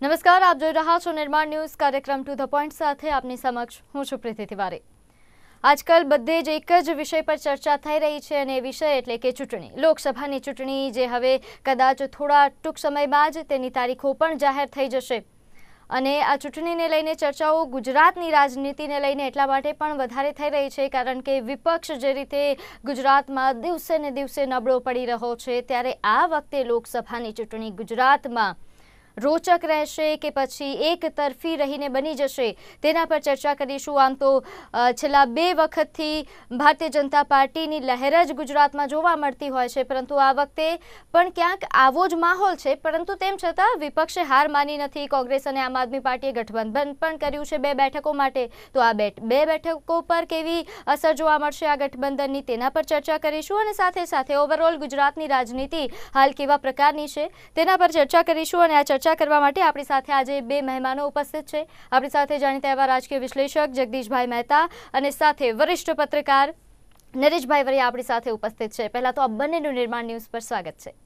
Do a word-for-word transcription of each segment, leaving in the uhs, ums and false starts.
નમસ્કાર, આપ જોઈ રહ્યા છો નિર્માણ ન્યૂઝ કાર્યક્રમ ટુ ધ પોઈન્ટ સાથે આપની સમક્ષ હું છું પ્રીતિ તિવારી। આજકાલ બધે જ એક જ વિષય પર ચર્ચા થઈ રહી છે અને એ વિષય એટલે કે ચૂંટણી, લોકસભાની ચૂંટણી જે હવે કદાચ થોડા ટૂંક સમયમાં જ તેની તારીખો પણ જાહેર થઈ જશે અને આ ચૂંટણીને લઈને ચર્ચાઓ ગુજરાતની રાજનીતિને લઈને એટલા માટે પણ વધારે થઈ રહી છે કારણ કે વિપક્ષ જે રીતે ગુજરાતમાં દિવસે ને દિવસે નબળો પડી રહ્યો છે, ત્યારે આ વખતે લોકસભાની ચૂંટણી ગુજરાતમાં રોચક રહેશે કે પછી એક તરફી રહીને બની જશે તેના પર ચર્ચા કરીશું। આમ તો છેલ્લા બે વખતથી ભારતીય જનતા પાર્ટીની લહેર જ ગુજરાતમાં જોવા મળતી હોય છે, પરંતુ આ વખતે પણ ક્યાંક આવો જ માહોલ છે, પરંતુ તેમ છતાં વિપક્ષે હાર માની નથી। કોંગ્રેસ અને આમ આદમી પાર્ટીએ ગઠબંધન પણ કર્યું છે બે બેઠકો માટે, તો આ બે બે બેઠકો પર કેવી અસર જોવા મળશે આ ગઠબંધનની તેના પર ચર્ચા કરીશું અને સાથે સાથે ઓવરઓલ ગુજરાતની રાજનીતિ હાલ કેવા પ્રકારની છે તેના પર ચર્ચા કરીશું। અને આ ચર્ચા કરવા માટે આપણી સાથે આજે બે મહેમાનો ઉપસ્થિત છે। આપણી સાથે જાણીતા એવા રાજકીય વિશ્લેષક જગદીશભાઈ મહેતા અને સાથે વરિષ્ઠ પત્રકાર નરેશભાઈ વરિયા આપણી સાથે ઉપસ્થિત છે। પહેલા તો આ બંનેનું નિર્માણ ન્યૂઝ પર સ્વાગત છે।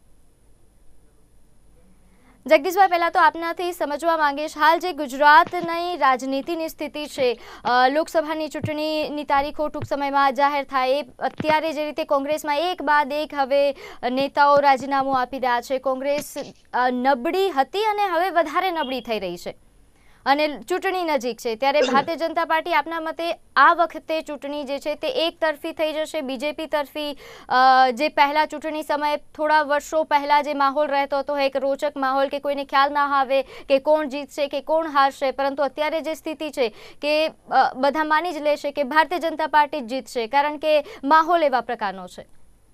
જગદીશભાઈ, પહેલા તો આપનાથી સમજવા માંગીશ, હાલ જે ગુજરાતની રાજનીતિની સ્થિતિ છે, લોકસભાની ચૂંટણીની તારીખો ટૂંક સમયમાં જાહેર થાય, અત્યારે જે રીતે કોંગ્રેસમાં એક બાદ એક હવે નેતાઓ રાજીનામું આપી રહ્યા છે, કોંગ્રેસ નબળી હતી અને હવે વધારે નબળી થઈ રહી છે અને ચૂંટણી નજીક છે, ત્યારે ભારતીય જનતા પાર્ટી આપના મતે આ વખતે ચૂંટણી જે છે તે એક તરફી થઈ જશે, બીજેપી તરફી જે પહેલા ચૂંટણી સમયે થોડા વર્ષો પહેલા જે માહોલ રહેતો હતો, એક રોચક માહોલ કે કોઈને ખ્યાલ ના આવે કે કોણ જીતશે કે કોણ હારશે, પરંતુ અત્યારે જે સ્થિતિ છે કે બધા માની જ લેશે કે ભારતીય જનતા પાર્ટી જ જીતશે કારણ કે માહોલ એવા પ્રકારનો છે।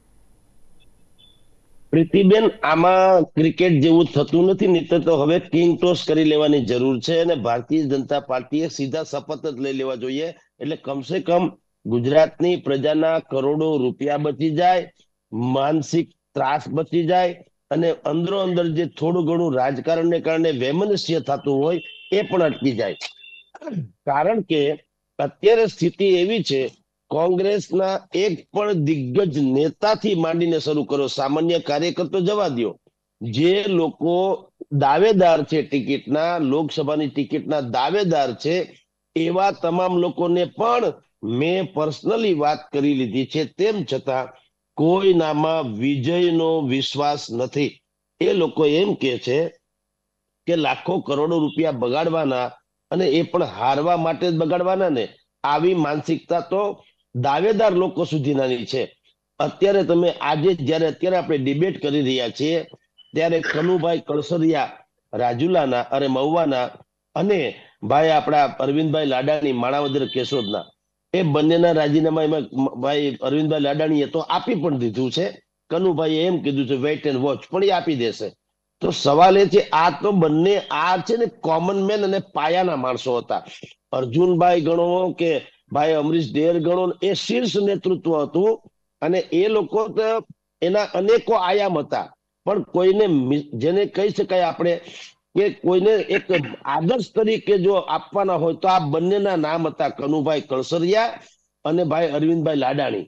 પ્રીતિબેન, આમાં ક્રિકેટ જેવું થતું નથી, નહીં તો હવે કિંગ ટોસ કરી લેવાની જરૂર છે અને ભારતીય જનતા પાર્ટીએ સીધા શપથ જ લઈ લેવા જોઈએ, એટલે કમસે કમ ગુજરાતની પ્રજાના કરોડો રૂપિયા બચી જાય, માનસિક ત્રાસ બચી જાય અને અંદરો અંદર જે થોડું ઘણું રાજકારણને કારણે વૈમનસ્ય થતું હોય એ પણ અટકી જાય। કારણ કે અત્યારે સ્થિતિ એવી છે, કોંગ્રેસના એક પણ દિગ્ગજ નેતાથી માંડીને શરૂ કરો, સામાન્ય કાર્યકર તો જવા દો, જે લોકો દાવેદાર છે ટિકિટના, લોકસભાની ટિકિટના દાવેદાર છે, એવા તમામ લોકોને પણ મેં પર્સનલી વાત કરી લીધી છે, તેમ છતાં કોઈનામાં વિજયનો વિશ્વાસ નથી। એ લોકો એમ કે છે કે લાખો કરોડો રૂપિયા બગાડવાના અને એ પણ હારવા માટે જ બગાડવાના ને, આવી માનસિકતા તો દાવેદાર લોકો સુધીનાની છે। અત્યારે તમે આજે જયારે અત્યારે આપણે ડિબેટ કરી રહ્યા છીએ ત્યારે કનુભાઈ કળસરિયા રાજુલાના અરે મહુવાના અને ભાઈ આપણા અરવિંદભાઈ લાડાણી માણાવદર કેશોદના, એ બંનેના રાજીનામા એમાં ભાઈ અરવિંદભાઈ લાડાણીએ તો આપી પણ દીધું છે, કનુભાઈએ એમ કીધું છે વેઇટ એન્ડ વોચ, પણ એ આપી દેશે। તો સવાલ એ છે, આ તો બંને આ છે ને કોમન મેન અને પાયાના માણસો હતા। અર્જુનભાઈ ગણો કે ભાઈ અમરીશ ડેર ગણો, એ શીર્ષ નેતૃત્વ હતું અને એ લોકો તો એના અનેકો આયામ હતા, પણ કોઈને જેને કહી શકાય આપણે કે કોઈને એક આદર્શ તરીકે જો આપવાના હોય તો આ બંનેના નામ હતા, કનુભાઈ કળસરિયા અને ભાઈ અરવિંદભાઈ લાડાણી।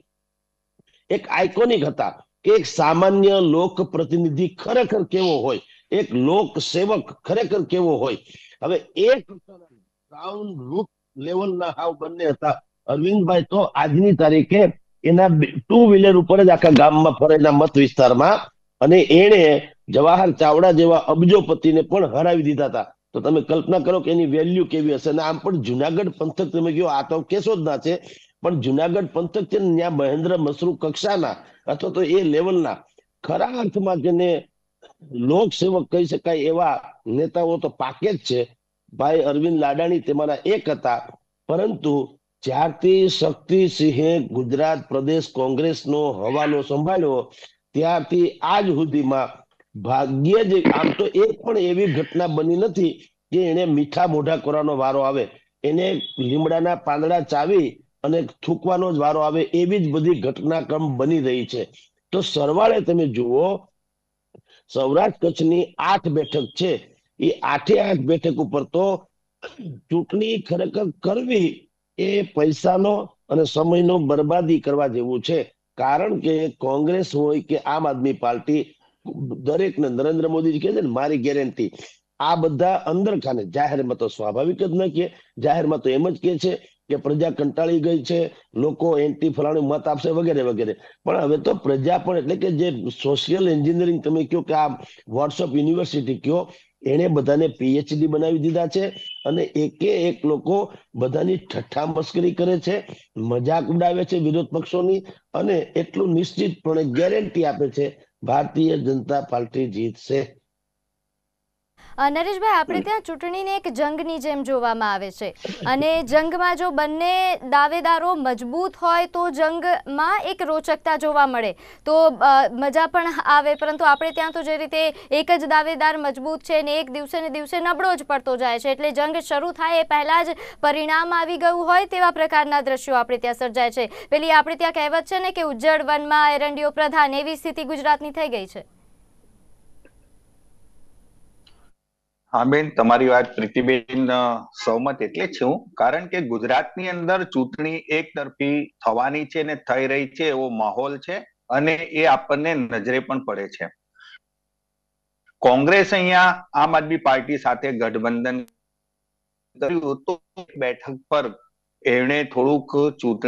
એક આઇકોનિક હતા કે એક સામાન્ય લોક પ્રતિનિધિ ખરેખર કેવો હોય, એક લોક સેવક ખરેખર કેવો હોય। હવે એક ગ્રાઉન્ડ રૂટ લેવલના હાવ બંને હતા। અરવિંદભાઈ તો આજની તારીખે એના ટુ વ્હીલર ઉપર જ આખા ગામમાં ફરેના મત વિસ્તારમાં, અને એને જવાહર ચાવડા જેવા અબજોપતિને પણ હરાવી દીધા હતા। તો તમે કલ્પના કરો કે એની વેલ્યુ કેવી હશે। અને આમ પણ જુનાગઢ પંથક તમે કહો, આ તો કેશોદના છે, પણ જુનાગઢ પંથક છે ને ત્યાં મહેન્દ્ર મસરૂ કક્ષાના અથવા તો એ લેવલના ખરા અર્થમાં જેને લોકસેવક કહી શકાય એવા નેતાઓ તો પાકે જ છે। ભાઈ અરવિંદ લાડાણી તેમાંના એક હતા, પરંતુ જ્યારથી શક્તિસિંહે ગુજરાત પ્રદેશ કોંગ્રેસનો હવાલો સંભાળ્યો ત્યારથી આજ સુધીમાં ભાગ્યે જ, આમ તો એક પણ એવી ઘટના બની નથી કે એને મીઠા મોઢા કરવાનો વારો આવે, એને લીમડાના પાંદડા ચાવી અને થૂકવાનો જ વારો આવે, એવી જ બધી ઘટનાક્રમ બની રહી છે। તો સરવાળે તમે જુઓ, સૌરાષ્ટ્ર કચ્છની આઠ બેઠક છે, એ આઠે આઠ બેઠક ઉપર તો ચૂંટણી ખરેખર કરવી એ પૈસાનો અને સમયનો બરબાદી કરવા જેવું છે। કારણ કે કોંગ્રેસ હોય કે આમ આદમી પાર્ટી, દરેકને નરેન્દ્ર મોદી કહે છે ને મારી ગેરંટી, આ બધા અંદર ખાને, જાહેરમાં તો સ્વાભાવિક જ ન કે, જાહેરમાં તો એમ જ કે છે કે પ્રજા કંટાળી ગઈ છે, લોકો એન્ટી ફલાણું મત આપશે વગેરે વગેરે. પણ હવે તો પ્રજા પણ, એટલે કે જે સોશિયલ એન્જિનિયરિંગ તમે કયો કે આ વોટ્સઅપ યુનિવર્સિટી કયો, એને બધાને પીએચડી બનાવી દીધા છે અને એકે એક લોકો બધાની ઠઠ્ઠા મસ્કરી કરે છે, મજાક ઉડાવે છે વિરોધ પક્ષોની, અને એટલું નિશ્ચિતપણે ગેરંટી આપે છે ભારતીય જનતા પાર્ટી જીતશે. અ, નરેશભાઈ, આપણે ત્યાં ચૂંટણીને એક જંગની જેમ જોવામાં આવે છે અને જંગમાં જો બંને દાવેદારો મજબૂત હોય તો જંગમાં એક રોચકતા જોવા મળે, તો અ, મજા પણ આવે. પરંતુ આપણે ત્યાં તો જે રીતે એક જ દાવેદાર મજબૂત છે ને એક દિવસે ને દિવસે નબળો જ પડતો જાય છે, એટલે જંગ શરૂ થાય એ પહેલાં જ પરિણામ આવી ગયું હોય તેવા પ્રકારના દ્રશ્યો આપણે ત્યાં સર્જાય છે. પેલી આપણે ત્યાં કહેવત છે ને કે ઉજ્જડ વનમાં એરંડિયો પ્રધાન, એવી સ્થિતિ ગુજરાતની થઈ ગઈ છે. હા બેન, તમારી વાત પ્રીતિબેન સહમત એટલે જ છું, કારણ કે ગુજરાતની અંદર ચૂંટણી એક તરફી થવાની છે ને થઈ રહી છે એવો માહોલ છે, અને એ આપણને નજરે પણ પડે છે. કોંગ્રેસ અહીંયા આમ આદમી પાર્ટી સાથે ગઠબંધન કર્યું તો બેઠક પર એણે થોડુંક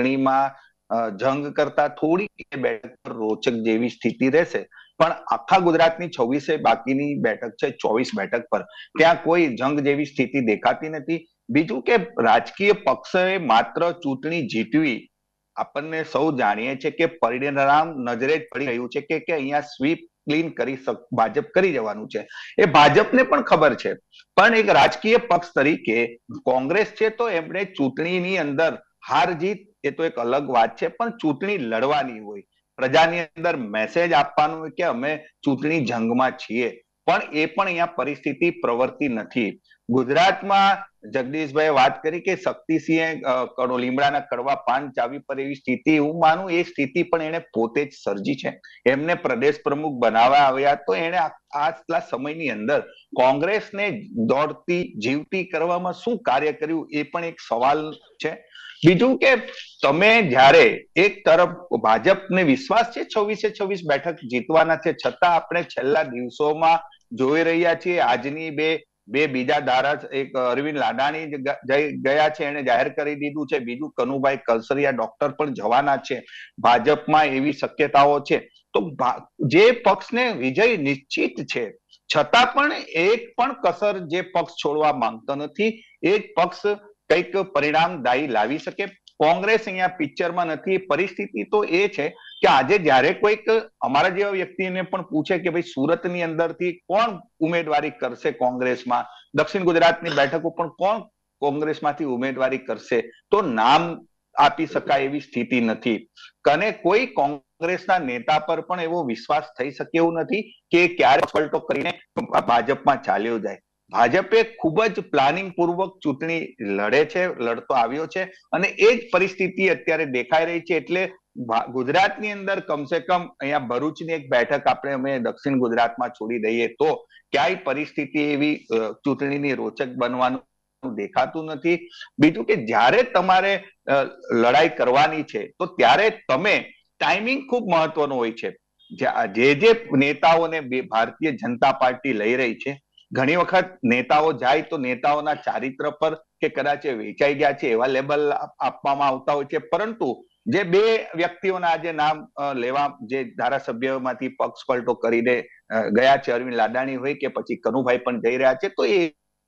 ચૂંટણીમાં જંગ કરતા થોડી બેઠક પર રોચક જેવી સ્થિતિ રહેશે. પણ આખા ગુજરાતની છવ્વીસે બાકીની બેઠક છે, ચોવીસ બેઠક પર ત્યાં કોઈ જંગ જેવી સ્થિતિ દેખાતી નથી. બીજું કે રાજકીય પક્ષે માત્ર ચૂંટણી જીતવી, આપણને સૌ જાણીએ છીએ કે પરિણામ નજરે જ પડી રહ્યું છે કે અહીંયા સ્વીપ ક્લીન કરી ભાજપ કરી જવાનું છે, એ ભાજપને પણ ખબર છે. પણ એક રાજકીય પક્ષ તરીકે કોંગ્રેસ છે તો એમણે ચૂંટણીની અંદર હાર જીત એ તો એક અલગ વાત છે, પણ ચૂંટણી લડવાની હોય, પ્રજાની અંદર મેસેજ આપવાનું હોય કે અમે ચૂંટણી જંગમાં છીએ. પણ એ પણ અહીંયા પરિસ્થિતિ પ્રવર્તી નથી. ગુજરાતમાં જગદીશભાઈ વાત કરી કે શક્તિસિંહે લીમડાના કડવા પાન ચાવી પર એવી સ્થિતિ, હું માનું એ સ્થિતિ પણ એને પોતે જ સર્જી છે. એમને પ્રદેશ પ્રમુખ બનાવવા આવ્યા તો એને આટલા સમયની અંદર કોંગ્રેસને દોડતી જીવતી કરવામાં શું કાર્ય કર્યું એ પણ એક સવાલ છે. બીજું કે તમે જ્યારે એક તરફ ભાજપને વિશ્વાસ છે છવ્વીસે છવ્વીસ બેઠક જીતવાના છે, છતાં આપણે છેલ્લા દિવસોમાં જોઈ રહ્યા છીએ આજની બે બે બીજા ધારા, એક અરવિંદ લાડાણી ગયા છે, એને જાહેર કરી દીધું છે, બીજું કનુભાઈ કલસરિયા ડોક્ટર પણ જવાના છે, ભાજપમાં એવી શક્યતાઓ છે. તો જે પક્ષને વિજય નિશ્ચિત છે છતાં પણ એક પણ કસર જે પક્ષ છોડવા માંગતો નથી, એક પક્ષ કંઈક પરિણામદાયી લાવી શકે. કોંગ્રેસ અહીંયા પિક્ચરમાં નથી. પરિસ્થિતિ તો એ છે કે આજે જયારે કોઈક અમારા જેવા વ્યક્તિને પણ પૂછે કે ભાઈ સુરતની અંદરથી કોણ ઉમેદવારી કરશે કોંગ્રેસમાં, દક્ષિણ ગુજરાતની બેઠકો પણ કોણ કોંગ્રેસમાંથી ઉમેદવારી કરશે, તો નામ આપી શકાય એવી સ્થિતિ નથી. કને કોઈ કોંગ્રેસના નેતા પર પણ એવો વિશ્વાસ થઈ શકે એવું નથી કે ક્યારે પલટો કરીને ભાજપમાં ચાલ્યો જાય. ભાજપે ખૂબ જ પ્લાનિંગ પૂર્વક ચૂંટણી લડે છે, લડતો આવ્યો છે, અને એ જ પરિસ્થિતિ અત્યારે દેખાઈ રહી છે. એટલે ગુજરાતની અંદર કમસે કમ અહીંયા ભરૂચની એક બેઠક આપણે અમે દક્ષિણ ગુજરાતમાં છોડી દઈએ તો ક્યાંય પરિસ્થિતિ એવી ચૂંટણીની રોચક બનવાનું દેખાતું નથી. બીજું કે જ્યારે તમારે લડાઈ કરવાની છે તો ત્યારે તમે ટાઈમિંગ ખૂબ મહત્વનું હોય છે. જે જે નેતાઓને ભારતીય જનતા પાર્ટી લઈ રહી છે, ઘણી વખત નેતાઓ જાય તો નેતાઓના ચારિત્ર પર કે કદાચ વેચાઈ ગયા છે એવા લેબલ આપવામાં આવતા હોય છે, પરંતુ જે બે વ્યક્તિઓના આજે નામ લેવા, જે ધારાસભ્યમાંથી પક્ષ પલટો કરીને ગયા છે, અરવિંદ લાડાણી હોય કે પછી કનુભાઈ પણ જઈ રહ્યા છે, તો એ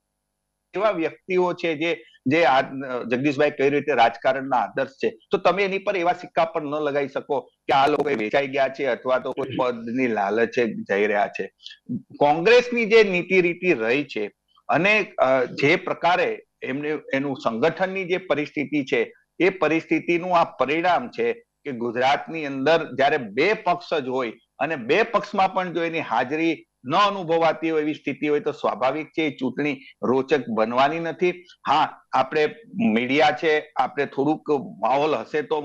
એવા વ્યક્તિઓ છે જે જે જગદીશભાઈ કઈ રીતે રાજકારણના આદર્શ છે, તો તમે એની પર એવા સિક્કા પણ ન લગાવી શકો કે આ લોકો વેચાઈ ગયા છે અથવા તો કોઈ પદની લાલચે જઈ રહ્યા છે. કોંગ્રેસની જે નીતિ રીતિ રહી છે અને જે પ્રકારે એમને એનું સંગઠનની જે પરિસ્થિતિ છે, એ પરિસ્થિતિનું આ પરિણામ છે કે ગુજરાતની અંદર જ્યારે બે પક્ષ જ હોય અને બે પક્ષમાં પણ જો એની હાજરી ન અનુભવાતી હોય એવી સ્થિતિ હોય તો સ્વાભાવિક છે એ ચૂંટણી રોચક બનવાની નથી. હા, આપણે મીડિયા છે, આપણે થોડુંક માહોલ હશે તો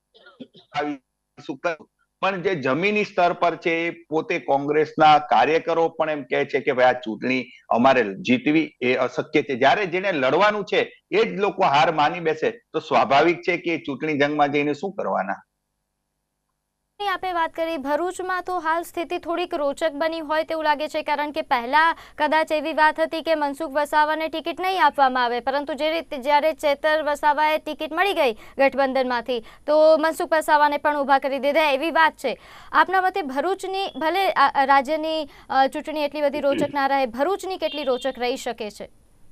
પણ જે જમીની સ્તર પર છે એ પોતે કોંગ્રેસના કાર્યકરો પણ એમ કહે છે કે ભાઈ આ ચૂંટણી અમારે જીતવી એ અશક્ય છે. જ્યારે જેને લડવાનું છે એ જ લોકો હાર માની બેસે તો સ્વાભાવિક છે કે ચૂંટણી જંગમાં જઈને શું કરવાના. આપે વાત કરી ભરૂચમાં તો હાલ સ્થિતિ થોડીક રોચક બની હોય તેવું લાગે છે, કારણ કે પહેલા કદાચ એવી વાત હતી કે મનસુખ વસાવાને ટિકિટ નહીં આપવામાં આવે, પરંતુ જે રીતે જ્યારે ચેતર વસાવાએ ટિકિટ મળી ગઈ ગઠબંધનમાંથી તો મનસુખ વસાવાને પણ ઊભા કરી દીધા એવી વાત છે. આપના મતે ભરૂચની ભલે રાજ્યની ચૂંટણી એટલી બધી રોચક ના રહે, ભરૂચની કેટલી રોચક રહી શકે છે?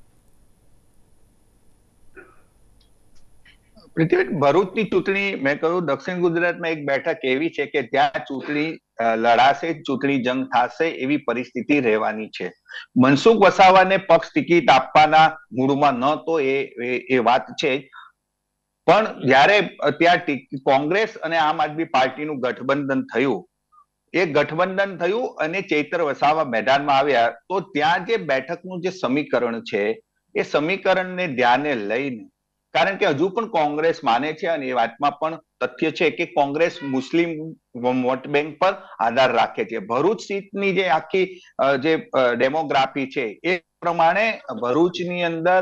પૃથ્વી, ભરૂચની ચૂંટણી મેં કહ્યું દક્ષિણ ગુજરાતમાં એક બેઠક એવી છે કે ત્યાં ચૂંટણી લડાશે, ચૂંટણી જંગ થશે એવી પરિસ્થિતિ રહેવાની છે. મનસુખ વસાવાને પક્ષ ટિકિટ આપવાના મૂડમાં ન તો એ એ વાત છે જ, પણ જ્યારે ત્યાં કોંગ્રેસ અને આમ આદમી પાર્ટીનું ગઠબંધન થયું, એ ગઠબંધન થયું અને ચૈતર વસાવા મેદાનમાં આવ્યા, તો ત્યાં જે બેઠકનું જે સમીકરણ છે એ સમીકરણને ધ્યાને લઈને, કારણ કે હજુ પણ કોંગ્રેસ માને છે અને એ વાતમાં પણ તથ્ય છે કે કોંગ્રેસ મુસ્લિમ વોટ બેંક પર આધાર રાખે છે. ભરૂચ સીટની જે આખી જે ડેમોગ્રાફી છે એ પ્રમાણે ભરૂચની અંદર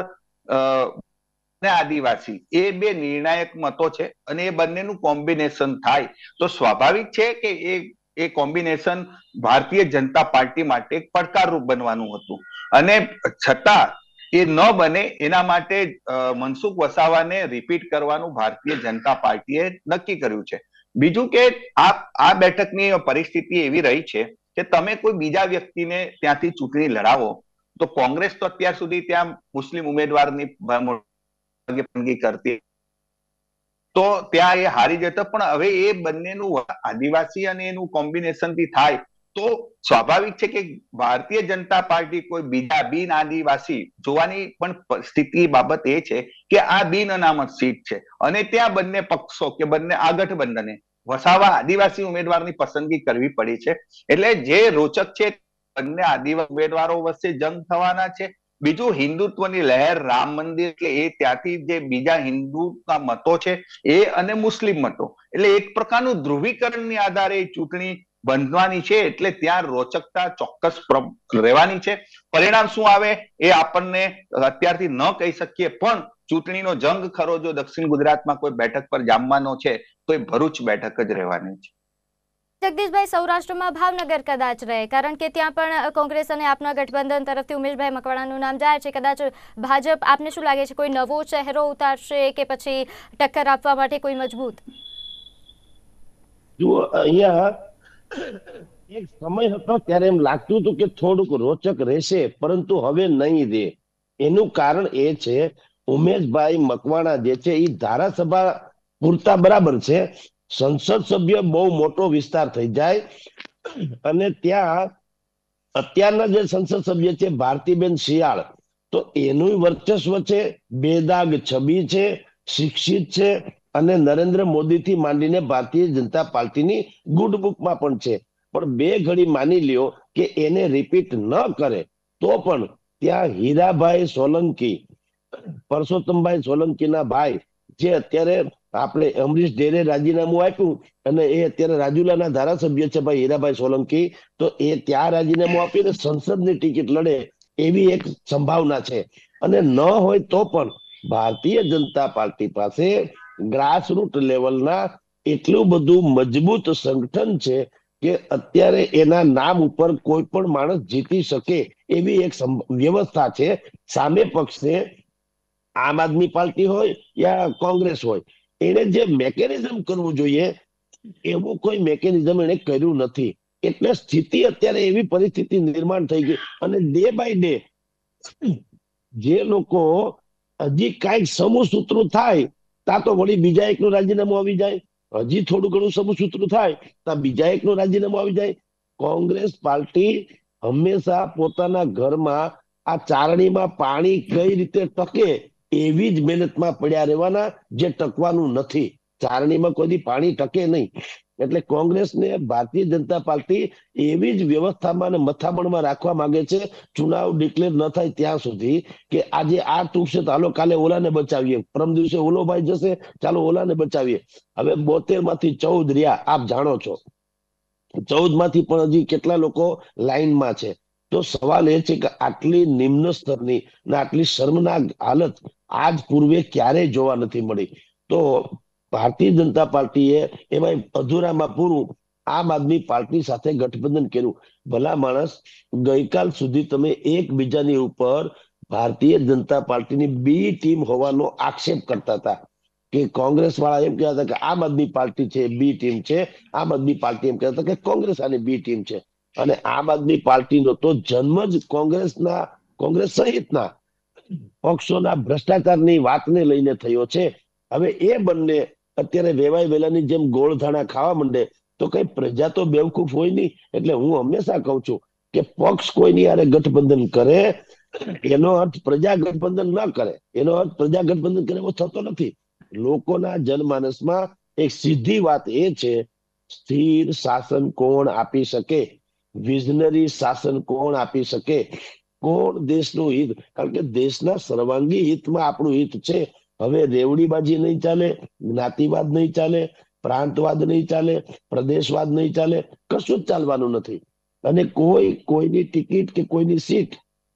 આદિવાસી એ બે નિર્ણાયક મતો છે અને એ બંનેનું કોમ્બિનેશન થાય તો સ્વાભાવિક છે કે એ એ કોમ્બિનેશન ભારતીય જનતા પાર્ટી માટે એક પડકારરૂપ બનવાનું હતું, અને છતાં એ ન બને એના માટે મનસુખ વસાવાને રિપીટ કરવાનું ભારતીય જનતા પાર્ટીએ નક્કી કર્યું છે. બીજું કે આ આ બેઠકની પરિસ્થિતિ એવી રહી છે કે તમે કોઈ બીજા વ્યક્તિને ત્યાંથી ચૂંટણી લડાવો તો કોંગ્રેસ તો અત્યાર સુધી ત્યાં મુસ્લિમ ઉમેદવારની પસંદગી કરતી, તો ત્યાં એ હારી જતો, પણ હવે એ બંનેનું આદિવાસી અને એનું કોમ્બિનેશન થી થાય તો સ્વાભાવિક છે કે ભારતીય જનતા પાર્ટી કોઈ બીજા બિન આદિવાસી જોવાની પણ સ્થિતિ બાબત એ છે કે આ બિન અનામત સીટ છે અને ત્યાં બંને પક્ષો કે બંને આ ગઠબંધને વસાવા આદિવાસી ઉમેદવારની પસંદગી કરવી પડી છે. એટલે જે રોચક છે બંને આદિવાસી ઉમેદવારો વચ્ચે જંગ થવાના છે. બીજું, હિન્દુત્વની લહેર, રામ મંદિર કે એ ત્યાંથી જે બીજા હિન્દુના મતો છે એ અને મુસ્લિમ મતો, એટલે એક પ્રકારનું ધ્રુવીકરણની આધારે ચૂંટણી બંધવાની છે, એટલે ત્યાં રોચકતા ચોક્કસ રહેવાની છે. પરિણામ શું આવે એ આપણને અત્યારથી ન કહી શકીએ, પણ ચૂંટણીનો જંગ ખરો જો દક્ષિણ ગુજરાતમાં કોઈ બેઠક પર જામવાનો છે તો એ ભરૂચ બેઠક જ રહેવાની છે. જગદીશભાઈ, સૌરાષ્ટ્રમાં ભાવનગર કદાચ રહે, કારણ કે ત્યાં પણ કોંગ્રેસ અને આપના ગઠબંધન તરફથી ઉમેશભાઈ મકવાણાનું નામ જાય છે. કદાચ ભાજપ, આપને શું લાગે છે, કોઈ નવો ચહેરો ઉતારશે કે પછી ટક્કર આપવા માટે કોઈ મજબૂત? જો અહીંયા એક સમય હતો ત્યારે એમ લાગતું હતું કે થોડુંક રોચક રહેશે, પરંતુ હવે નહીં રહે. એનું કારણ એ છે ઉમેશભાઈ મકવાણા જે છે એ ધારાસભા પૂરતા બરાબર છે, સંસદ સભ્ય બહુ મોટો વિસ્તાર થઈ જાય અને ત્યાં અત્યારના જે સંસદ સભ્ય છે ભારતીબેન શિયાળ, તો એનું વર્ચસ્વ છે, બેદાગ છબી છે, શિક્ષિત છે અને નરેન્દ્ર મોદી થી માંડીને ભારતીય જનતા પાર્ટીની ગુડ બુકમાં પણ છે. પણ બે ઘડી માની લ્યો કે એને રિપીટ ન કરે તો પણ ત્યાં હીરાભાઈ સોલંકી, પરસોત્તમભાઈ સોલંકીના ભાઈ, જે અત્યારે આપણે અમરીશ ડેરે રાજીનામું આપ્યું અને એ અત્યારે રાજુલાના ધારાસભ્ય છે ભાઈ હીરાભાઈ સોલંકી, તો એ ત્યાં રાજીનામું આપીને સંસદની ટિકિટ લડે એવી એક સંભાવના છે. અને ન હોય તો પણ ભારતીય જનતા પાર્ટી પાસે ગ્રાસરૂટ લેવલના એટલું બધું મજબૂત સંગઠન છે કે અત્યારે એના નામ ઉપર કોઈ પણ માણસ જીતી શકે એવી એક વ્યવસ્થા છે. સામે પક્ષે આમ આદમી પાર્ટી હોય યા કોંગ્રેસ હોય, એને જે મેકેનિઝમ કરવું જોઈએ એવું કોઈ મેકેનિઝમ એને કર્યું નથી. એટલે સ્થિતિ અત્યારે એવી પરિસ્થિતિ નિર્માણ થઈ ગઈ અને ડે બાય ડે જે લોકો હજી કાંઈક સમૂહસૂત્રું થાય તા તો વળી બીજા એકનું રાજીનામું આવી જાય, હજી થોડું ઘણું સમૂહસૂત્રું થાય તા બીજા એકનું રાજીનામું આવી જાય. કોંગ્રેસ પાર્ટી હંમેશા પોતાના ઘરમાં આ ચારણીમાં પાણી કઈ રીતે ટકે એવી જ મહેનતમાં પડ્યા રહેવાના, જે ટકવાનું નથી. ચારણીમાં કોઈ પાણી ટકે નહીં. એટલે કોંગ્રેસને ભારતીય જનતા પાર્ટી એવી જ વ્યવસ્થામાં અને મથામણમાં રાખવા માંગે છે ચુનાવ ડિક્લેર ન થાય ત્યાં સુધી, કે આજે આ તૂટશે તો હાલો કાલે ઓલાને બચાવીએ, પરમ દિવસે ઓલો ભાઈ જશે ચાલો ઓલાને બચાવીએ. હવે બોતેર માંથી ચૌદ રહ્યા આપ જાણો છો, ચૌદ માંથી પણ હજી કેટલા લોકો લાઈનમાં છે. તો સવાલ એ છે કે આટલી નિમ્ન સ્તરની ને આટલી શર્મનાક હાલત આજ પૂર્વે ક્યારેય જોવા નથી મળી. તો ભારતીય જનતા પાર્ટીએ એમાં અધૂરામાં પૂરું આમ આદમી પાર્ટી સાથે ગઠબંધન કર્યું. ભલા માણસ, ગઈકાલ સુધી તમે એકબીજાની ઉપર ભારતીય જનતા પાર્ટીની બી ટીમ હોવાનો આક્ષેપ કરતા હતા કે કોંગ્રેસ વાળા એમ કહેતા હતા કે આમ આદમી પાર્ટી છે બી ટીમ છે, આમ આદમી પાર્ટી એમ કહેતા હતા કે કોંગ્રેસ આની બી ટીમ છે. અને આમ આદમી પાર્ટીનો તો જન્મ જ કોંગ્રેસના કોંગ્રેસ સહિતના પક્ષોના ભ્રષ્ટાચારની વાતને લઈને થયો છે. હવે એ બંને અત્યારે વેવાય વેલાની જેમ ગોળધાણા ખાવા માંડે તો કઈ પ્રજા તો બેવકૂફ હોય નહીં. એટલે હું હંમેશા કહું છું કે પક્ષ કોઈની હારે ગઠબંધન કરે એનો અર્થ પ્રજા ગઠબંધન ન કરે, એનો અર્થ પ્રજા ગઠબંધન કરે એવો થતો નથી. લોકોના જનમાનસમાં એક સીધી વાત એ છે, સ્થિર શાસન કોણ આપી શકે, વિઝનરી શાસન કોણ આપી શકે, કોણ દેશનું હિત, કારણ કે દેશના સર્વાંગી હિતમાં આપણું હિત છે. હવે રેવડીબાજી નહીં ચાલે, જ્ઞાતિવાદ નહીં ચાલે, પ્રાંતવાદ નહીં ચાલે, પ્રદેશવાદ નહીં ચાલે, કશું જ ચાલવાનું નથી. અને કોઈ કોઈની ટિકિટ કે કોઈની સીટ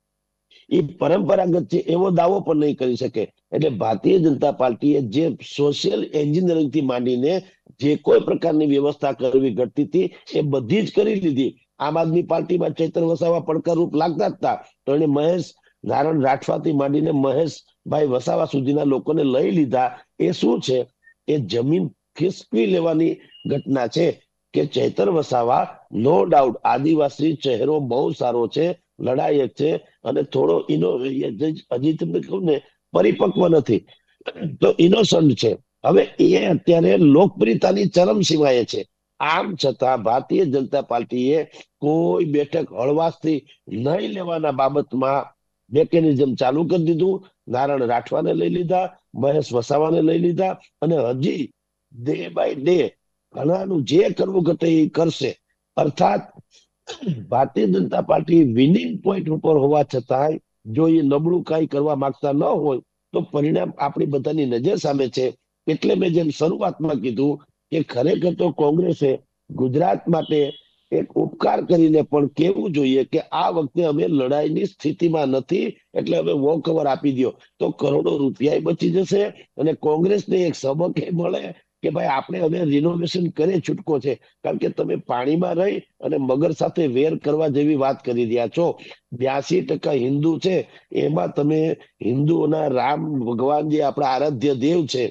એ પરંપરાગત છે એવો દાવો પણ નહીં કરી શકે. એટલે ભારતીય જનતા પાર્ટીએ જે સોશિયલ એન્જિનિયરિંગ થી માંડીને જે કોઈ પ્રકારની વ્યવસ્થા કરવી ઘટતી હતી એ બધી જ કરી લીધી. આમ આદમી પાર્ટીમાં ચૈતર વસાવા પડકારરૂપ લાગતા હતા તો એને મહેશ નારાયણ રાઠવાથી માંડીને મહેશભાઈ વસાવા સુધીના લોકોને લઈ લીધા. એ શું છે? એ જમીન ખિસકી લેવાની ઘટના છે કે ચૈતર વસાવા નો ડાઉટ આદિવાસી ચહેરો બહુ સારો છે, લડાયક છે અને થોડો ઇનો હજી તમને કહું ને પરિપક્વ નથી તો ઇનોસન્ટ છે. હવે એ અત્યારે લોકપ્રિયતાની ચરમ સીમાએ છે. આમ છતાં ભારતીય જનતા પાર્ટીએ કોઈ બેઠક હળવાશથી નહીં લેવાના બાબતમાં મેકેનિઝમ ચાલુ કરી દીધું. નારાયણ રાઠવાને લઈ લીધા, મહેશ વસાવાને લઈ લીધા અને હજી ડે બાય ડે ઘણાનું જે કરવું ઘટે એ કરશે. અર્થાત Bharatiya Janata party winning point ઉપર હોવા છતાં જો એ નબળું કઈ કરવા માંગતા ન હોય તો પરિણામ આપણી બધાની નજર સામે છે. એટલે મેં જેમ શરૂઆતમાં કીધું કે ખરેખર તો કોંગ્રેસે ગુજરાત માટે એક ઉપકાર કરીને પણ કેવું જોઈએ કે આ વખતે અમે લડાઈની સ્થિતિમાં નથી એટલે અમે વોક ઓવર આપી દો તો કરોડો રૂપિયા બચી જશે અને કોંગ્રેસને એક સબક એ મળે કે ભાઈ આપણે હવે રિનોવેશન કરે છૂટકો છે. કારણ કે તમે પાણીમાં રહી અને મગર સાથે વેર કરવા જેવી વાત કરી રહ્યા છો. બ્યાસી ટકા હિન્દુ છે, એમાં તમે હિન્દુઓના રામ ભગવાન જે આપણા આરાધ્ય દેવ છે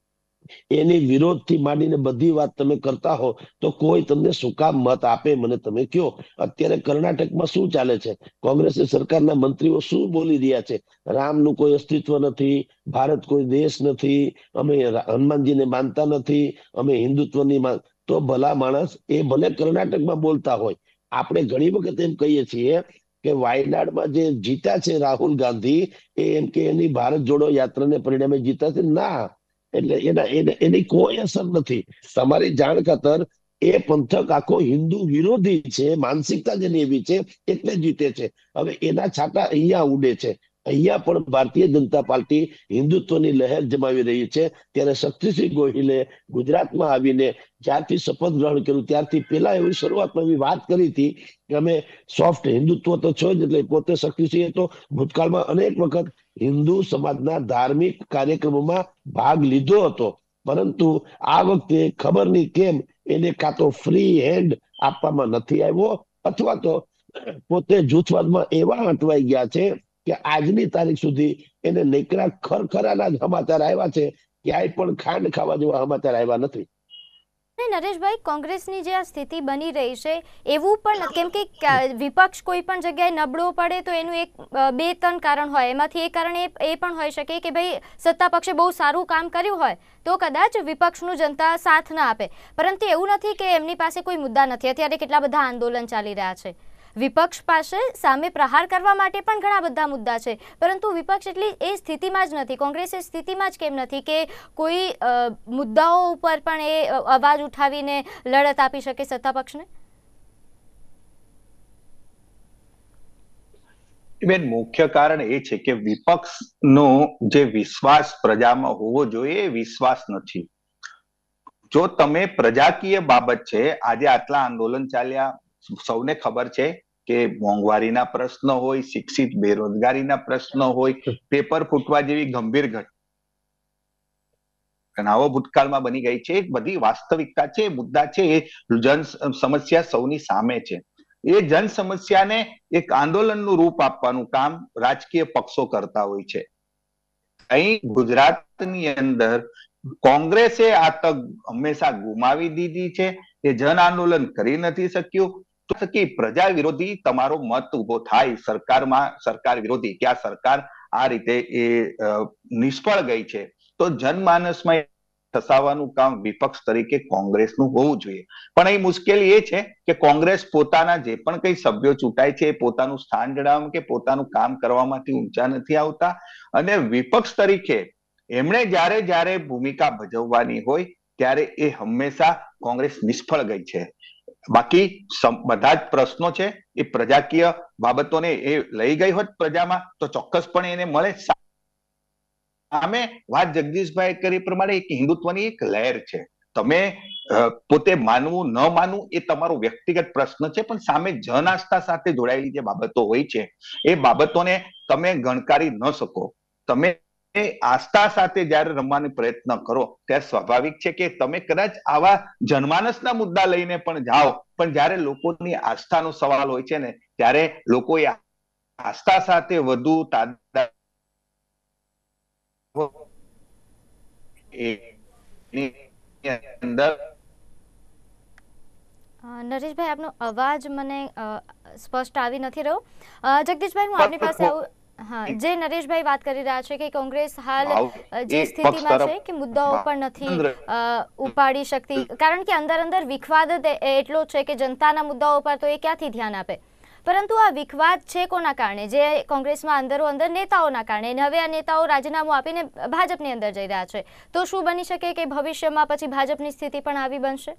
એની વિરોધથી માંડીને બધી વાત તમે કરતા હો તો કોઈ તમને શું કામ મત આપે મને તમે કયો. અત્યારે કર્ણાટકમાં શું ચાલે છે? કોંગ્રેસની સરકારના મંત્રીઓ શું બોલી રહ્યા છે? રામનું કોઈ અસ્તિત્વ નથી, ભારત કોઈ દેશ નથી, અમે હનુમાનજીને માનતા નથી, અમે હિન્દુત્વની માન. તો ભલા માણસ એ ભલે કર્ણાટકમાં બોલતા હોય, આપણે ઘણી વખત એમ કહીએ છીએ કે વાયનાડમાં જે જીતા છે રાહુલ ગાંધી એ એમ કે એની ભારત જોડો યાત્રાને પરિણામે જીતા છે. ના, એટલે એના એની કોઈ અસર નથી. તમારી જાણ ખાતર એ પંથક આખો હિન્દુ વિરોધી છે, માનસિકતા જેની એવી છે એટલે જીતે છે. હવે એના છાંટા અહીંયા ઉડે છે. અહીંયા પણ ભારતીય જનતા પાર્ટી હિન્દુત્વની લહેર જમાવી રહી છે. ત્યારે શક્તિસિંહ ગોહિલે ગુજરાતમાં આવીને જ્યારથી શપથ ગ્રહણ કર્યું ત્યારથી પેલા એવી શરૂઆતમાં એવી વાત કરી હતી કે અમે સોફ્ટ હિન્દુત્વ તો છો જ. એટલે પોતે શક્તિસિંહે તો ભૂતકાળમાં અનેક વખત હિન્દુ સમાજના ધાર્મિક કાર્યક્રમોમાં ભાગ લીધો હતો, પરંતુ આ વખતે ખબર નહીં કેમ એને કાં તો ફ્રી હેન્ડ આપવામાં નથી આવ્યો અથવા તો પોતે જૂથવાદમાં એવા અટવાઈ ગયા છે કે આજની તારીખ સુધી એને નૈકરા ખરખરાના જ સમાચાર આવ્યા છે, ક્યાંય પણ ખાંડ ખાવા જેવા સમાચાર આવ્યા નથી. નરેશભાઈ, કોંગ્રેસની જે આ સ્થિતિ બની રહી છે એવું પણ કેમ કે વિપક્ષ કોઈ પણ જગ્યાએ નબળો પડે તો એનું એક બે ત્રણ કારણ હોય. એમાંથી એક કારણ એ પણ હોઈ શકે કે ભાઈ સત્તા પક્ષે બહુ સારું કામ કર્યું હોય તો કદાચ વિપક્ષનું જનતા સાથ ના આપે, પરંતુ એવું નથી કે એમની પાસે કોઈ મુદ્દા નથી. અત્યારે કેટલા બધા આંદોલન ચાલી રહ્યા છે, વિપક્ષ પાસે સામે પ્રહાર કરવા માટે પણ ઘણા બધા મુદ્દા છે, પરંતુ વિપક્ષ એટલી એ સ્થિતિમાં જ નથી. કોંગ્રેસ એ સ્થિતિમાં જ કેમ નથી કે કોઈ મુદ્દાઓ ઉપર પણ એ અવાજ ઉઠાવીને લડત આપી શકે સત્તા પક્ષને? બેન, મુખ્ય કારણ એ છે કે વિપક્ષનો જે વિશ્વાસ પ્રજામાં હોવો જોઈએ એ વિશ્વાસ નથી. જો તમે પ્રજાકીય બાબત છે, આજે આટલા આંદોલન ચાલ્યા, સૌને ખબર છે કે મોંઘવારીના પ્રશ્ન હોય, શિક્ષિત બેરોજગારીના પ્રશ્ન હોય, પેપર ફૂટવા જેવી ગંભીર ઘટના ઘટનાઓ ભૂતકાળમાં બની ગઈ છે, બધી વાસ્તવિકતા છે, મુદ્દા છે, એ જન સમસ્યા સૌની સામે છે. એ જન સમસ્યાને એક આંદોલનનું રૂપ આપવાનું કામ રાજકીય પક્ષો કરતા હોય છે. અહીં ગુજરાતની અંદર કોંગ્રેસે આ તક હંમેશા ગુમાવી દીધી છે. એ જન આંદોલન કરી નથી શક્યું. તો પ્રજા વિરોધી તમારો મત ઉભો થાય સરકારમાં, સરકાર વિરોધી, કે આ સરકાર આ રીતે એ નિષ્ફળ ગઈ છે, તો જનમાનસમાં ફસાવાનું કામ વિપક્ષ તરીકે કોંગ્રેસનું હોવું જોઈએ. પણ અહીં મુશ્કેલી એ છે કે કોંગ્રેસ પોતાના જે પણ કઈ સભ્યો ચૂંટાય છે એ પોતાનું સ્થાન જણાવવા કે પોતાનું કામ કરવામાંથી ઊંચા નથી આવતા, અને વિપક્ષ તરીકે એમણે જ્યારે જ્યારે ભૂમિકા ભજવવાની હોય ત્યારે એ હંમેશા કોંગ્રેસ નિષ્ફળ ગઈ છે. બાકી બધા જ પ્રશ્નો છે એ પ્રજાકીય બાબતોને એ લઈ ગઈ હોત પ્રજામાં તો ચોક્કસપણે એને મળે. સામે વાત જગદીશભાઈ કરી પ્રમાણે એક હિન્દુત્વની એક લહેર છે. તમે પોતે માનવું ન માનવું એ તમારો વ્યક્તિગત પ્રશ્ન છે, પણ સામે જન આસ્થા સાથે જોડાયેલી જે બાબતો હોય છે એ બાબતોને તમે ગણકારી ન શકો. તમે આસ્થા સાથે જયારે રમવાનો પ્રયત્ન કરો ત્યારે સ્વાભાવિક છે કે તમે કદાચ આવા જનમાનસના મુદ્દા લઈને પણ જાઓ, પણ જયારે લોકોની આસ્થાનો સવાલ હોય છે ને ત્યારે લોકો એ આસ્થા સાથે વધુ અંદર. નરેશભાઈ, આપનો અવાજ મને સ્પષ્ટ આવી નથી રહ્યો. જગદીશભાઈ, હું આપની પાસે આવું. હા, જે નરેશભાઈ વાત કરી રહ્યા છે કે કોંગ્રેસ હાલ જે સ્થિતિમાં છે કે મુદ્દાઓ પણ નથી ઉપાડી શકતી, કારણ કે અંદર અંદર વિખવાદ એટલો છે કે જનતાના મુદ્દાઓ પર તો એ ક્યાંથી ધ્યાન આપે. પરંતુ આ વિખવાદ છે કોના કારણે? જે કોંગ્રેસમાં અંદરો અંદર નેતાઓના કારણે. હવે આ નેતાઓ રાજીનામું આપીને ભાજપની અંદર જઈ રહ્યા છે, તો શું બની શકે કે ભવિષ્યમાં પછી ભાજપની સ્થિતિ પણ આવી બનશે?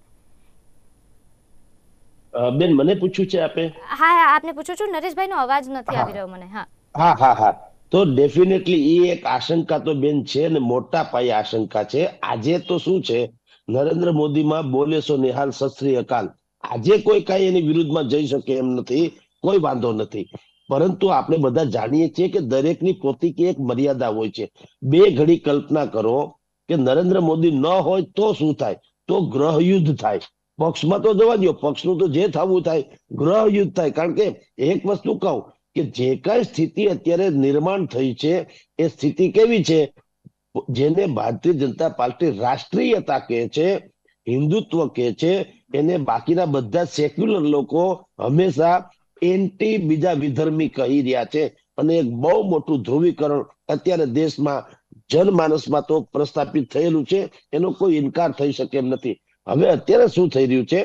બેન, મને પૂછ્યું છે આપે? હા હા, આપને પૂછું છું. નરેશભાઈનો અવાજ નથી આવી રહ્યો મને. હા હા હા હા તો ડેફિનેટલી એ એક આશંકા તો બેન છે, ને મોટા પાયે આશંકા છે. આજે તો શું છે, નરેન્દ્ર મોદીમાં બોલે સો નિહાલ સત શ્રી અકાલ. આજે કોઈ કઈ એની વિરુદ્ધમાં જઈ શકે એમ નથી, કોઈ વાંધો નથી. પરંતુ આપણે બધા જાણીએ છીએ કે દરેકની પોતાની એક મર્યાદા હોય છે. બે ઘડી કલ્પના કરો કે નરેન્દ્ર મોદી ન હોય તો શું થાય? તો ગ્રહ યુદ્ધ થાય. પક્ષમાં તો જવા દો, પક્ષનું તો જે થવું થાય, ગ્રહ યુદ્ધ થાય. કારણ કે એક વસ્તુ કહું કે જે કઈ સ્થિતિ અત્યારે નિર્માણ થઈ છે એ સ્થિતિ કેવી છે, જેને ભારતીય જનતા પાર્ટી રાષ્ટ્રીયતા કહે છે, હિન્દુત્વ કહે છે, એને બાકીના બધા સેક્યુલર લોકો હંમેશા એન્ટી બીજા વિધર્મી કહી રહ્યા છે. અને એક બહુ મોટું ધ્રુવીકરણ અત્યારે દેશમાં જનમાનસમાં તો પ્રસ્થાપિત થયેલું છે, એનો કોઈ ઇનકાર થઈ શકે એમ નથી. હવે અત્યારે શું થઈ રહ્યું છે,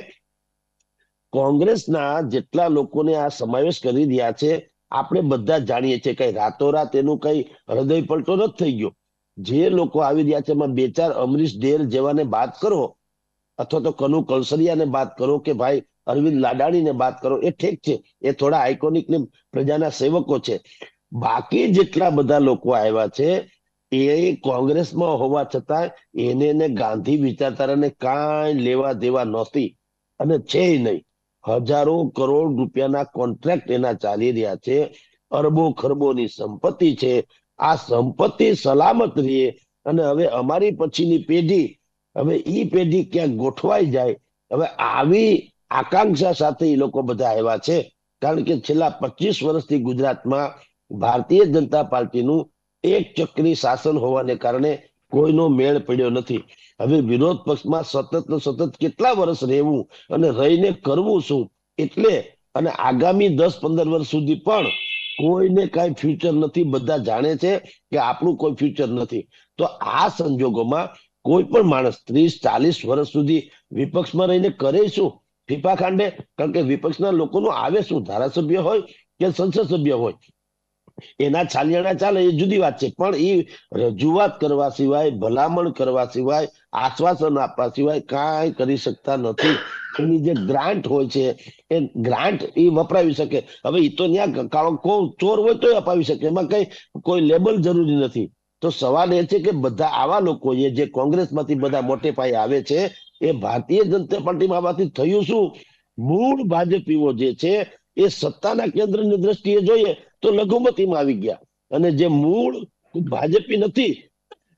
કોંગ્રેસના જેટલા લોકોને આ સમાવેશ કરી રહ્યા છે, આપણે બધા જાણીએ છીએ કઈ રાતોરાત એનું કઈ હૃદય પલટો નથી થઈ ગયો. જે લોકો આવી રહ્યા છે એમાં બે ચાર અમરીશ ડેર જેવાને બાદ કરો, અથવા તો કનુ કલસરિયાને બાદ કરો, કે ભાઈ અરવિંદ લાડાણીને બાદ કરો, એ ઠીક છે, એ થોડા આઇકોનિક ને પ્રજાના સેવકો છે. બાકી જેટલા બધા લોકો આવ્યા છે એ કોંગ્રેસમાં હોવા છતાં એને ને ગાંધી વિચારધારાને કાંઈ લેવા દેવા નહોતી, અને છે નહીં. હજારો કરોડ રૂપિયાના કોન્ટ્રાક્ટ એના ચાલી રહ્યા છે, અરબો ખરબોની સંપત્તિ છે. આ સંપત્તિ સલામત રહે, અને હવે અમારી પછીની પેઢી, હવે ઈ પેઢી ક્યાંક ગોઠવાઈ જાય, હવે આવી આકાંક્ષા સાથે એ લોકો બધા આવ્યા છે. કારણ કે છેલ્લા પચીસ વર્ષથી ગુજરાતમાં ભારતીય જનતા પાર્ટીનું એક ચક્રી શાસન હોવાને કારણે કોઈનો મેળ પડ્યો નથી. હવે વિરોધ પક્ષમાં સતત ને સતત કેટલા વર્ષ રહેવું અને રહીને કરવું શું? એટલે અને આગામી દસ પંદર વર્ષ સુધી પણ કોઈને કઈ ફ્યુચર નથી. બધા જાણે છે કે આપણું કોઈ ફ્યુચર નથી. તો આ સંજોગોમાં કોઈ પણ માણસ ત્રીસ ચાલીસ વર્ષ સુધી વિપક્ષમાં રહીને કરે શું? ફીફા ખાંડે. કારણ કે વિપક્ષના લોકોનું આવે શું? ધારાસભ્ય હોય કે સંસદ સભ્ય હોય, એના છાલિયાણા ચાલે એ જુદી વાત છે, પણ એ રજૂઆત કરવા સિવાય, ભલામણ કરવા સિવાય, આશ્વાસન આપવા સિવાય કાંઈ કરી શકતા નથી. એની જે ગ્રાન્ટ હોય છે એ ગ્રાન્ટ એ વપરાવી શકે. હવે એ તો ત્યાં ચોર હોય તો અપાવી શકે, એમાં કઈ કોઈ લેબલ જરૂરી નથી. તો સવાલ એ છે કે બધા આવા લોકો જે કોંગ્રેસમાંથી બધા મોટે પાયે આવે છે, એ ભારતીય જનતા પાર્ટીમાં આવવાથી થયું શું? મૂળ ભાજપીઓ જે છે એ સત્તાના કેન્દ્રની દ્રષ્ટિએ જોઈએ તો લઘુમતીમાં આવી ગયા, અને જે મૂળ ભાજપી નથી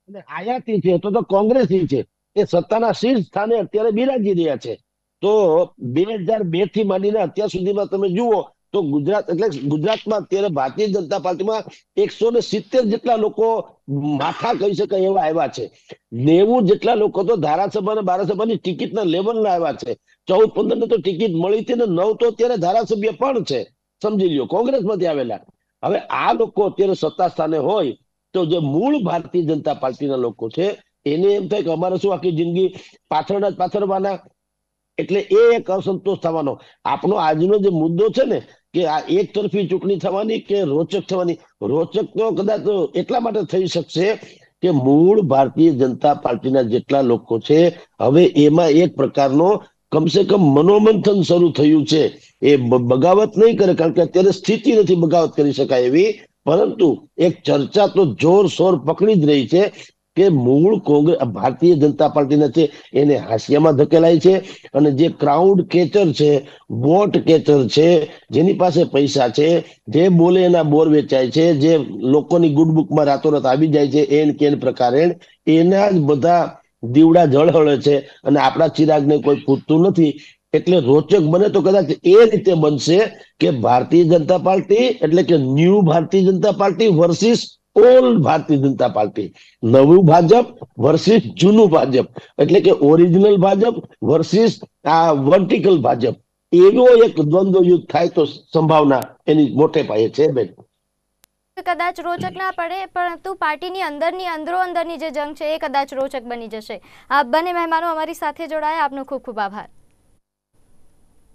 અને આયાતી છે તો તો કોંગ્રેસી છે, એ સત્તાના શીર્ષ સ્થાને અત્યારે બિરાજી રહ્યા છે. તો બે હજાર બે થી માંડીને અત્યાર સુધીમાં તમે જુઓ તો ગુજરાત એટલે ગુજરાતમાં અત્યારે ભારતીય જનતા પાર્ટીમાં એકસો ને સિત્તેર જેટલા લોકો માથા કહી શકાય એવા આવ્યા છે. નેવું જેટલા લોકો તો ધારાસભા અને ધારાસભાની ટિકિટના લેવલના આવ્યા છે. ચૌદ પંદર ને તો ટિકિટ મળી હતી ને નવ તો અત્યારે ધારાસભ્ય પણ છે, સમજી લ્યો, કોંગ્રેસમાંથી આવેલા. હવે આ લોકો અત્યારે સત્તા સ્થાને હોય તો જે મૂળ ભારતીય જનતા પાર્ટીના લોકો છે એને એમ થાય કે અમારે શું આખી જિંદગી પાછળના જ પાછળવાના, એટલે એ એક અસંતોષ થવાનો. આપણો આજનો જે મુદ્દો છે ને કે આ એક તરફી ચૂંટણી થવાની કે રોચક થવાની, રોચક તો કદાચ એટલા માટે થઈ શકશે કે મૂળ ભારતીય જનતા પાર્ટીના જેટલા લોકો છે હવે એમાં એક પ્રકારનો કમસે કમ મનોમંથન શરૂ થયું છે. એ બગાવત નહીં કરે કારણ કે અત્યારે સ્થિતિ નથી બગાવત કરી શકાય એવી, પરંતુ એક ચર્ચા તો જોરશોર પકડી જ રહી છે કે મૂળ કોંગ્રેસ ભારતીય જનતા પાર્ટીના છે એને હાંસિયામાં ધકેલાય છે, અને જે ક્રાઉડ કેચર છે, વોટ કેચર છે, જેની પાસે પૈસા છે, જે બોલે એના બોર વેચાય છે, જે લોકોની ગુડબુકમાં રાતોરાત આવી જાય છે એન કેન પ્રકારે, એના જ બધા દીવડા ઝળહળે છે અને આપણા ચિરાગને કોઈ પૂછતું નથી. એટલે રોચક બને તો કદાચ એ રીતે બનશે કે ભારતીય જનતા પાર્ટી એટલે કે new Bharatiya Janata party versus old Bharatiya Janata party, નવું ભાજપ વર્સિસ જૂનું ભાજપ, એટલે કે ઓરિજિનલ ભાજપ વર્સિસ આ વર્ટિકલ ભાજપ, એવો એક દ્વંદ્વ યુદ્ધ થાય તો સંભાવના એની મોટે પાયે છે બેન. કદાચ રોચક ના પડે પરંતુ પાર્ટીની અંદરની અંદરો અંદરની જે જંગ છે એ કદાચ રોચક બની જશે. આ બંને મહેમાનો અમારી સાથે જોડાયા, આપનો ખૂબ ખૂબ આભાર.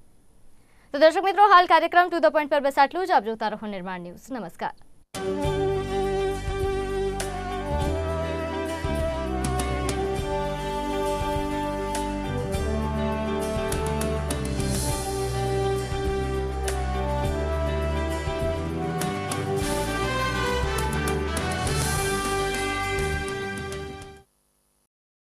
તો દર્શક મિત્રો, હાલ કાર્યક્રમ ટુ ધ પોઈન્ટ પર બસ આટલું જ. આપ જોતા રહો નિર્માણ ન્યૂઝ. નમસ્કાર.